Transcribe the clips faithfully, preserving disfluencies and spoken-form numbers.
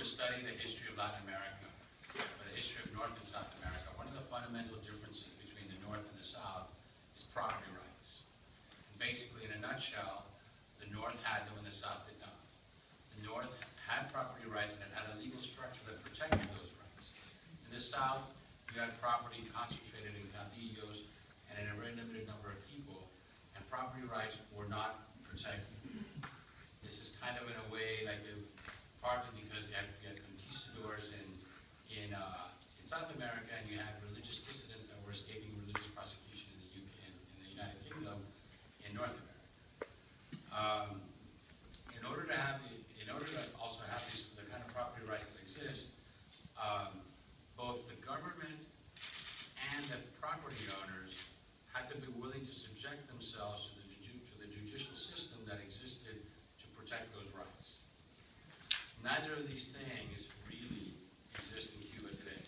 to study the history of Latin America, or the history of North and South America, one of the fundamental differences between the North and the South is property rights. And basically, in a nutshell, the North had them and the South did not. The North had property rights and it had a legal structure that protected those rights. In the South, you had property concentrated in caudillos and in a very limited number of people, and property rights were not protected. This is kind of in a way like a, partly because you had, you had conquistadors in in, uh, in South America, and you had religious dissidents that were escaping religious prosecution in the U K, in, in the United Kingdom, in North America. Um, in order to have, the, in order to also have these, the kind of property rights that exist, um, both the government and the property owners had to be willing to subject themselves to the, to the judicial system that existed to protect those rights. Neither of these things really exist in Cuba today.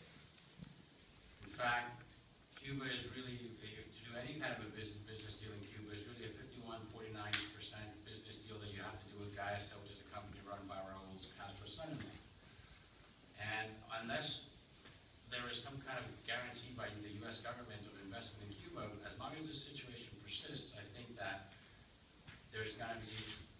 In fact, Cuba is really, to do any kind of a business, business deal in Cuba is really a fifty-one, forty-nine percent business deal that you have to do with Gaesa, which is a company run by Raul Castro's son-in-law. And unless there is some kind of guarantee by the U S government of investment in Cuba, as long as this situation persists, I think that there's going to be,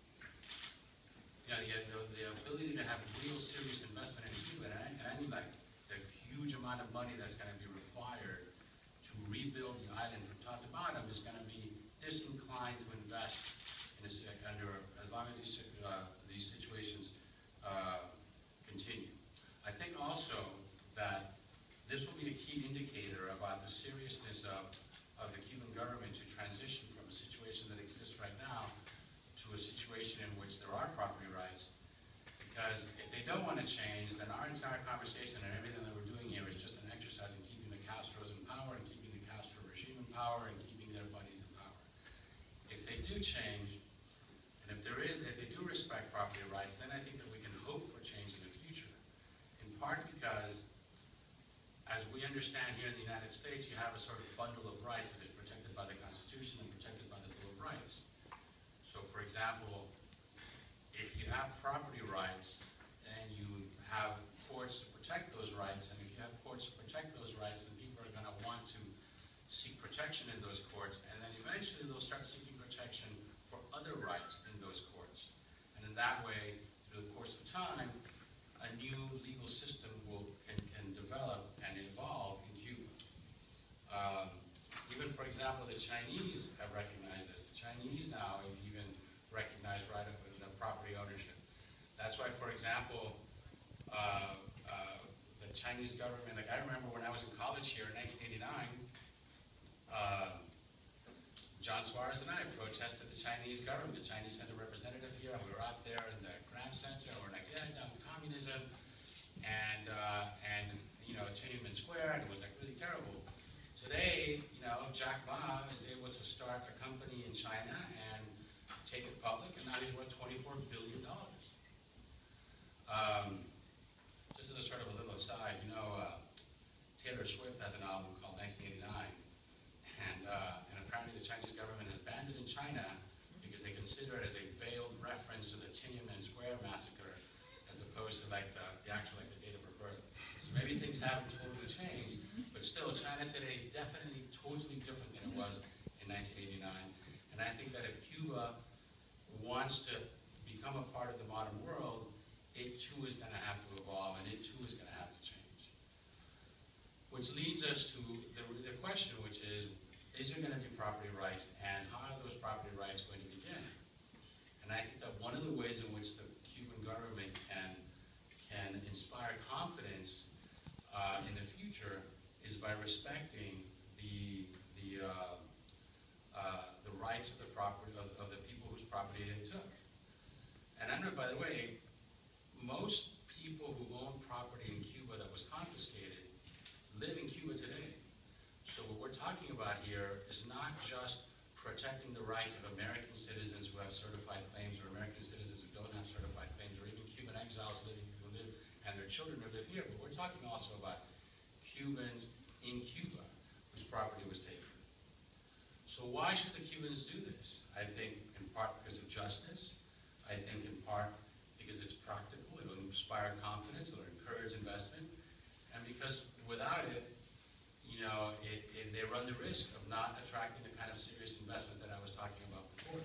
you know, the, the, the ability to have real serious investment in Cuba, and I, and I mean like the huge amount of money that's going to be required to rebuild the island from top to bottom is going to be disinclined to invest in a, under as long as these uh, these situations uh, continue. I think also that this will be a key indicator about the seriousness of, of the Cuban government to transition from a situation that exists right now to a situation in which there are property rights. Because if they don't want to change, then our entire conversation and everything that we're doing here is just an exercise in keeping the Castros in power and keeping the Castro regime in power and keeping their buddies in power. If they do change, and if there is, if they do respect property rights, then I think that we can hope for change in the future. In part because, as we understand here in the United States, you have a sort of bundle of rights that is protected by the Constitution and protected by the Bill of Rights. So, for example, if you have property rights, then you have courts to protect those rights, and if you have courts to protect those rights, then people are going to want to seek protection in those courts, and then eventually they'll start seeking protection for other rights in those courts. And in that way, through the course of time, a new legal system will can, can develop and evolve in Cuba. Um, even, for example, the Chinese have recognized this. The Chinese now have even recognized right of the property ownership. That's why, for example, uh, uh, the Chinese government, like I remember when I was in college here in nineteen eighty-nine, uh, John Suarez and I protested the Chinese government. The Chinese sent a representative here, and we were out there in the Grand Center, and we're like, yeah, down with communism, and, uh, and you know, Tiananmen Square, and it was like really terrible. Today, you know, Jack Ma is able to start a company in China and take it public, and now he's worth twenty-four billion dollars. Um, just as a sort of a little aside, you know, uh, Taylor Swift has an album called nineteen eighty-nine, and, uh, and apparently the Chinese government has banned it in China because they consider it as a veiled reference to the Tiananmen Square massacre, as opposed to like the, the actual like the date of her birth. So maybe things haven't totally changed, but still, China today is definitely totally different than it was in nineteen eighty-nine. And I think that if Cuba wants to become a part of the modern world, it too is going to have to evolve, and it too is going to have to change. Which leads us to the, the question, which is, is there going to be property rights, and how are those property rights going to begin? And I think that one of the ways in which the Cuban government can, can inspire confidence uh, in the future is by respecting the, the, uh, uh, the rights of the property of, of the people whose property they took. And I know, by the way, most people who own property in Cuba that was confiscated live in Cuba today. So what we're talking about here is not just protecting the rights of American citizens who have certified claims, or American citizens who don't have certified claims, or even Cuban exiles living who live and their children who live here, but we're talking also about Cubans in Cuba whose property was taken. So why should the Cubans do this? I think in part because of justice. I think in part because it's practical, it'll inspire confidence, it'll encourage investment, and because without it, you know, it, it, they run the risk of not attracting the kind of serious investment that I was talking about before.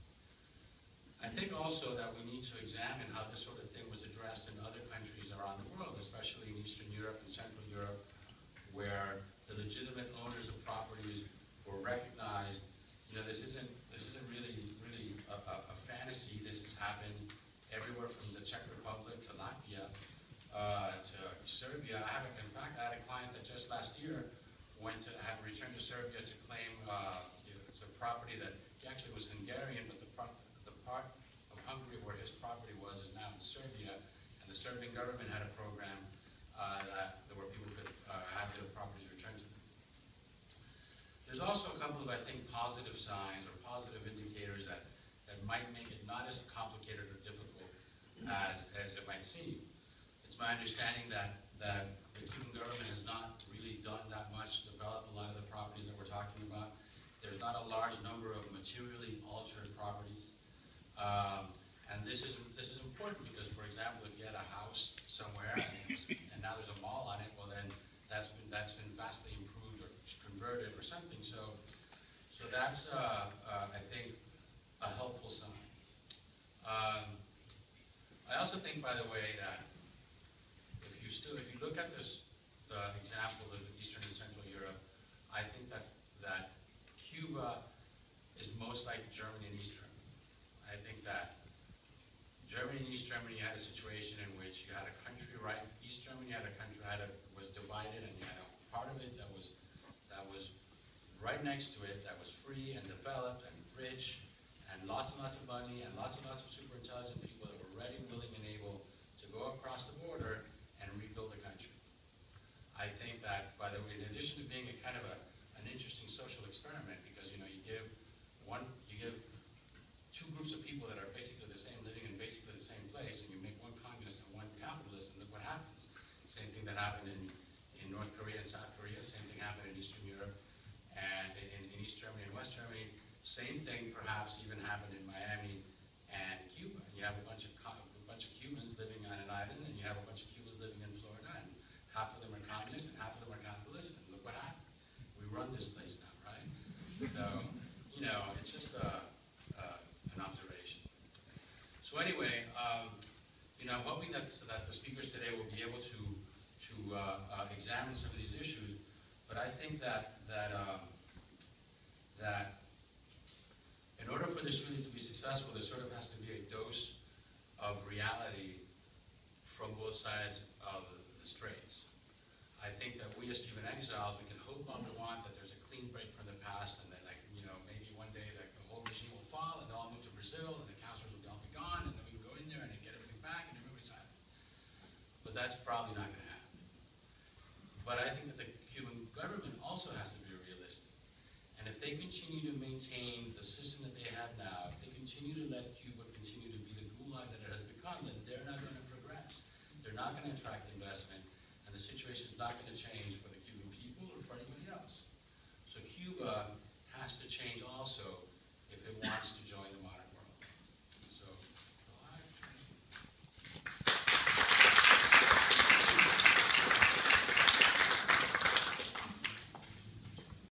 I think also that we need to examine how this sort of thing was addressed in other countries around the world, especially in Eastern Europe and Central Europe, where the legitimate owners of properties were recognized. You know, this isn't this isn't really really a, a, a fantasy. This has happened everywhere from the Czech Republic to Latvia uh, to Serbia. I have, in fact, I had a client that just last year went to have returned to Serbia to claim uh, you know, it's a property that he actually was Hungarian, but the pro the part of Hungary where his property was is now in Serbia, and the Serbian government had a program uh, that where people could uh, have their properties returned to them. There's also a couple of, I think, positive signs or positive indicators that, that might make it not as complicated or difficult as, as it might seem. It's my understanding that, that the Cuban government has not really done that much to develop a lot of the properties that we're talking about. There's not a large number of materially altered properties. Um, and this is, this is important because, for example, if you had a house somewhere and, and now there's a mall on it, well then that's been, that's been vastly improved or converted or something. So, so that's, uh, uh, I think, a helpful sign. Um, I also think, by the way, that if you still, if you look at this, the example of Eastern and Central Europe, I think that that Cuba is most like Germany and East Germany. I think that Germany and East Germany had a situation in which you had a country right. East Germany had a country had a, was divided, and you had a part of it that was that was right next to it that was free and developed and rich, and lots and lots of money and lots and lots of super intelligent people that were ready, willing, and able to go across the border and rebuild the country. I think that, by the way, in addition to being a kind of a, an interesting social experiment, because you know you give one, you give two groups of people that are basically the same, living in basically the same place, and you make one communist and one capitalist, and look what happens. Same thing that happened in, in North Korea and South Korea. Same thing happened in Eastern Europe and in, in East Germany and West Germany. Same thing, perhaps, even happened in Miami and Cuba. You have a bunch of a bunch of Cubans living on an island, and you have a bunch of Cubans living in Florida, and half of them are communists and half of them are capitalists. And look what happened. We run this place now, right? So, you know, it's just a, uh, an observation. So anyway, um, you know, I'm hoping that so that the speakers today will be able to to uh, uh, examine some of these issues. But I think that that um, that in order for this really to be successful, there sort of has to be a dose of reality from both sides of the, the straits. I think that we as Cuban exiles, we can hope on the want that there's a clean break from the past, and that, like, you know, maybe one day like, the whole regime will fall and they'll all move to Brazil and the councilors will all be gone, and then we can go in there and get everything back and everybody's happy. But that's probably not going to happen. But I think that the Cuban government also has to be realistic. And if they continue to maintain the system that they have now, if they continue to let Cuba continue to be the gulag that it has become, then they're not going to progress. They're not going to